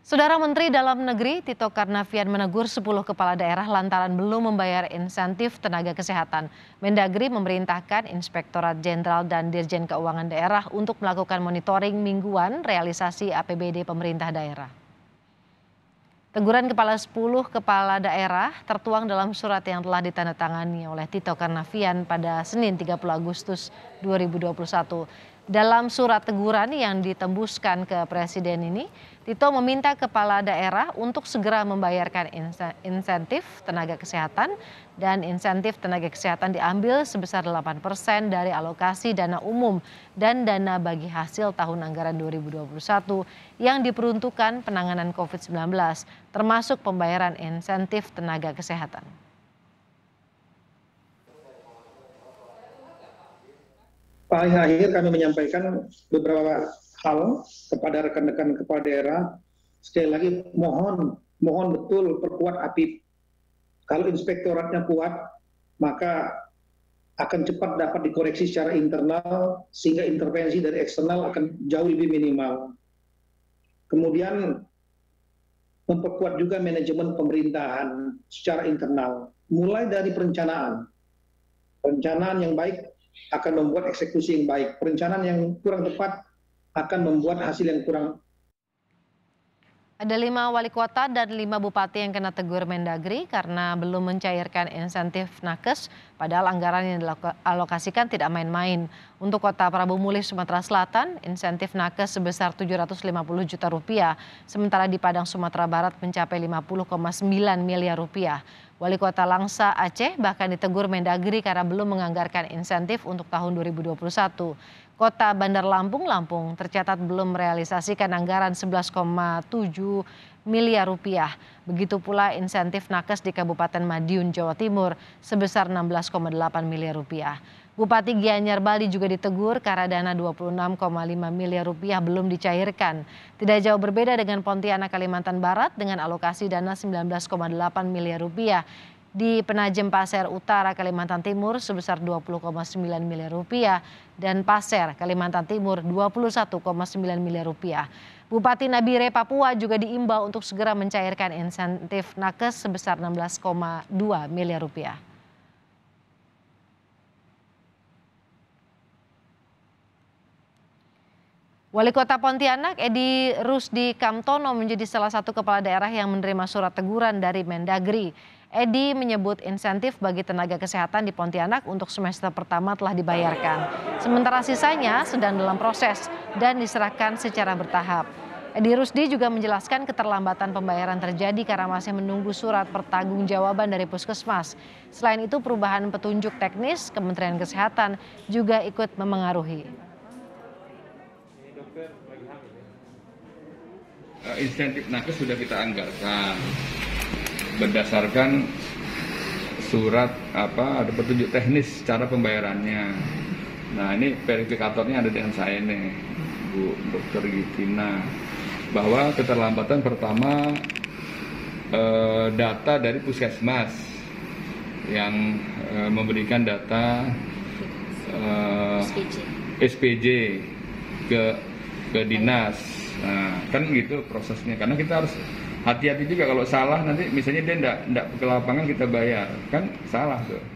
Saudara Menteri Dalam Negeri Tito Karnavian menegur 10 kepala daerah lantaran belum membayar insentif tenaga kesehatan. Mendagri memerintahkan Inspektorat Jenderal dan Dirjen Keuangan Daerah untuk melakukan monitoring mingguan realisasi APBD pemerintah daerah. Teguran kepala 10 kepala daerah tertuang dalam surat yang telah ditandatangani oleh Tito Karnavian pada Senin 30 Agustus 2021. Dalam surat teguran yang ditembuskan ke Presiden ini, Tito meminta kepala daerah untuk segera membayarkan insentif tenaga kesehatan dan insentif tenaga kesehatan diambil sebesar 8% dari alokasi dana umum dan dana bagi hasil tahun anggaran 2021 yang diperuntukkan penanganan COVID-19, termasuk pembayaran insentif tenaga kesehatan. Paling akhir kami menyampaikan beberapa hal kepada rekan-rekan kepala daerah. Sekali lagi mohon betul perkuat APIP. Kalau inspektoratnya kuat, maka akan cepat dapat dikoreksi secara internal sehingga intervensi dari eksternal akan jauh lebih minimal. Kemudian memperkuat juga manajemen pemerintahan secara internal, mulai dari perencanaan yang baik akan membuat eksekusi yang baik. Perencanaan yang kurang tepat akan membuat hasil yang kurang. Ada 5 wali kota dan 5 bupati yang kena tegur Mendagri karena belum mencairkan insentif nakes, padahal anggaran yang dialokasikan tidak main-main. Untuk kota Prabu Mulih, Sumatera Selatan, insentif nakes sebesar Rp750 juta, sementara di Padang, Sumatera Barat mencapai Rp50,9 miliar. Wali Kota Langsa, Aceh bahkan ditegur Mendagri karena belum menganggarkan insentif untuk tahun 2021. Kota Bandar Lampung tercatat belum merealisasikan anggaran Rp11,7 miliar. Begitu pula insentif nakes di Kabupaten Madiun, Jawa Timur sebesar Rp16,8 miliar. Bupati Gianyar Bali juga ditegur karena dana Rp26,5 miliar belum dicairkan. Tidak jauh berbeda dengan Pontianak, Kalimantan Barat dengan alokasi dana Rp19,8 miliar. Di Penajem Pasir Utara, Kalimantan Timur sebesar Rp20,9 miliar dan Pasir, Kalimantan Timur Rp21,9 miliar. Bupati Nabire, Papua juga diimbau untuk segera mencairkan insentif nakes sebesar Rp16,2 miliar. Wali Kota Pontianak, Edi Rusdi Kamtono menjadi salah satu kepala daerah yang menerima surat teguran dari Mendagri. Edi menyebut insentif bagi tenaga kesehatan di Pontianak untuk semester pertama telah dibayarkan. Sementara sisanya sedang dalam proses dan diserahkan secara bertahap. Edi Rusdi juga menjelaskan keterlambatan pembayaran terjadi karena masih menunggu surat pertanggungjawaban dari Puskesmas. Selain itu, perubahan petunjuk teknis Kementerian Kesehatan juga ikut memengaruhi. Insentif nakes sudah kita anggarkan berdasarkan surat ada petunjuk teknis cara pembayarannya. Nah, ini verifikatornya ada dengan saya nih, Bu Dr. Gitina, bahwa keterlambatan pertama data dari Puskesmas yang memberikan data SPJ ke dinas. Nah, kan gitu prosesnya, karena kita harus hati-hati juga kalau salah nanti misalnya dia enggak ke lapangan kita bayar, kan salah tuh.